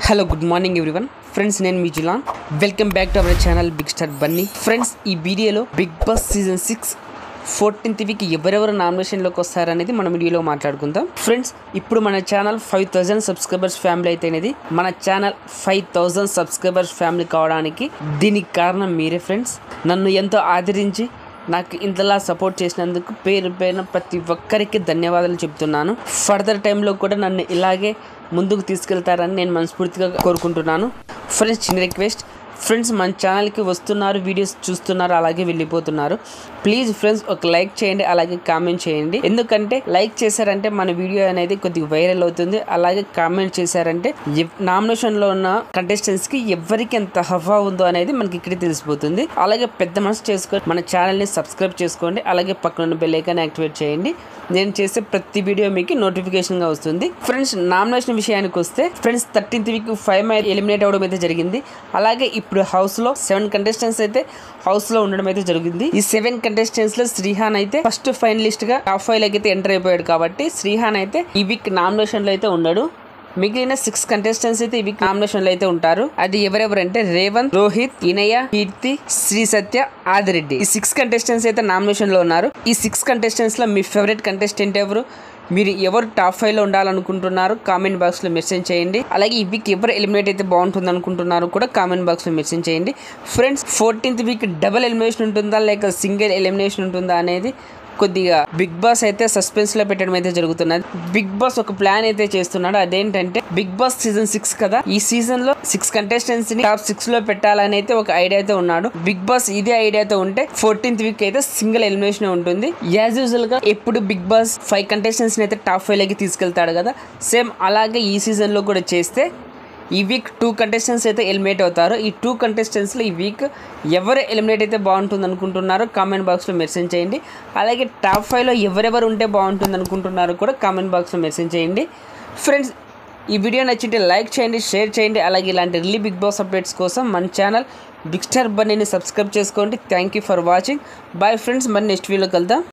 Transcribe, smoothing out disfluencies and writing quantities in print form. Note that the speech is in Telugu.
Hello good morning everyone friends, నేను మీ Jilan. Welcome back to our channel big star Bunny. Friends, ఈ వీడియోలో big boss season 6 14th week ఎవరెవరు నామినేషన్లోకి వస్తారనేది మన వీడియోలో మాట్లాడుకుందాం. ఫ్రెండ్స్, ఇప్పుడు మన ఛానల్ 5000 సబ్స్క్రైబర్స్ ఫ్యామిలీ అయితేనేది. మన ఛానల్ 5000 సబ్స్క్రైబర్స్ ఫ్యామిలీ కావడానికి దీనికి కారణం మీరే ఫ్రెండ్స్. నన్ను ఎంతో ఆదరించి నాకు ఇంతలా సపోర్ట్ చేసినందుకు పేరు పేరున ప్రతి ఒక్కరికి ధన్యవాదాలు చెప్తున్నాను. ఫర్దర్ టైంలో కూడా నన్ను ఇలాగే ముందుకు తీసుకెళ్తారని నేను మనస్ఫూర్తిగా కోరుకుంటున్నాను. ఫ్రెండ్స్, చిన్న రిక్వెస్ట్, ఫ్రెండ్స్ మన ఛానల్కి వస్తున్నారు, వీడియోస్ చూస్తున్నారు, అలాగే వెళ్ళిపోతున్నారు. ప్లీజ్ ఫ్రెండ్స్ ఒక లైక్ చేయండి, అలాగే కామెంట్ చేయండి. ఎందుకంటే లైక్ చేశారంటే మన వీడియో అనేది కొద్దిగా వైరల్ అవుతుంది. అలాగే కామెంట్ చేశారంటే నామినేషన్లో ఉన్న కంటెస్టెంట్స్కి ఎవరికి ఎంత హవా ఉందో అనేది మనకి ఇక్కడ తెలిసిపోతుంది. అలాగే పెద్ద మనసు చేసుకొని మన ఛానల్ని సబ్స్క్రైబ్ చేసుకోండి. అలాగే పక్కన బెల్ ఐకాన్ యాక్టివేట్ చేయండి. నేను చేసే ప్రతి వీడియో మీకు నోటిఫికేషన్గా వస్తుంది. ఫ్రెండ్స్, నామినేషన్ విషయానికి వస్తే ఫ్రెండ్స్ 13th వీక్ 5 ఎలిమినేట్ అవ్వడం అయితే జరిగింది. అలాగే ఇప్పుడు హౌస్లో 7 కంటెస్టెంట్స్ అయితే హౌస్లో ఉండడం అయితే జరిగింది. ఈ 7 కంటెస్టెంట్స్ లో శ్రీహాన్ అయితే ఫస్ట్ ఫైనలిస్ట్ గా టాప్ 5 లోకి అయితే ఎంటర్ అయిపోయాడు. కాబట్టి శ్రీహాన్ అయితే ఈ వీక్ నామినేషన్ లో అయితే ఉన్నాడు. మిగిలిన 6 కంటెస్టెంట్స్ అయితే ఈ వీక్ నామినేషన్ లో అయితే ఉంటారు. అది ఎవరెవరంటే రేవంత్, రోహిత్, ఇనయ, కీర్తి, శ్రీ సత్య, ఆదిరెడ్డి. ఈ 6 కంటెస్టెంట్స్ అయితే నామినేషన్ లో ఉన్నారు. ఈ 6 కంటెస్టెంట్స్ లో మీ ఫేవరెట్ కంటెస్టెంట్ ఎవరు? మీరు ఎవరు టాప్ 5 లో ఉండాలనుకుంటున్నారు కామెంట్ బాక్స్ లో మెన్షన్ చేయండి. అలాగే ఈ వీక్ ఎవరు ఎలిమినేట్ అయితే బాగుంటుంది అనుకుంటున్నారు కూడా కామెంట్ బాక్స్ లో మెన్షన్ చేయండి. Friends, 14th week double elimination ఉంటుందా లేక సింగిల్ ఎలిమినేషన్ ఉంటుందా అనేది కొద్దిగా బిగ్ బాస్ అయితే సస్పెన్స్ లో పెట్టడం అయితే జరుగుతున్నది. బిగ్ బాస్ ఒక ప్లాన్ అయితే చేస్తున్నాడు. అదేంటంటే బిగ్ బాస్ సీజన్ 6 కదా, ఈ సీజన్ లో 6 కంటెస్టెంట్స్ ని టాప్ 6 లో పెట్టాలని అయితే ఒక ఐడియా అయితే ఉన్నాడు. బిగ్ బాస్ ఇదే ఐడియాతో ఉంటే 14th వీక్ అయితే సింగిల్ ఎలిమినేషన్ ఉంటుంది. యాజ్ యూజువల్ గా ఎప్పుడు బిగ్ బాస్ 5 కంటెస్టెంట్స్ ని అయితే టాప్ 5 లోకి తీసుకెళ్తాడు కదా, సేమ్ అలాగే ఈ సీజన్ లో కూడా చేస్తే ఈ వీక్ 2 కంటెస్టెంట్స్ అయితే ఎలిమినేట్ అవుతారు. ఈ 2 కంటెస్టెంట్స్లో ఈ వీక్ ఎవరు ఎలిమినేట్ అయితే బాగుంటుంది అనుకుంటున్నారో కామెంట్ బాక్స్లో మెన్షన్ చేయండి. అలాగే టాప్ 5లో ఎవరెవరు ఉంటే బాగుంటుంది అనుకుంటున్నారో కూడా కామెంట్ బాక్స్లో మెన్షన్ చేయండి. ఫ్రెండ్స్, ఈ వీడియో నచ్చితే లైక్ చేయండి, షేర్ చేయండి. అలాగే ఇలాంటి రిలీ బిగ్ బాస్ అప్డేట్స్ కోసం మన ఛానల్ బిగ్ స్టార్ బన్నీని సబ్స్క్రైబ్ చేసుకోండి. Thank you for watching. Bye friends, మరి నెక్స్ట్ వీడియోలో కలుద్దాం.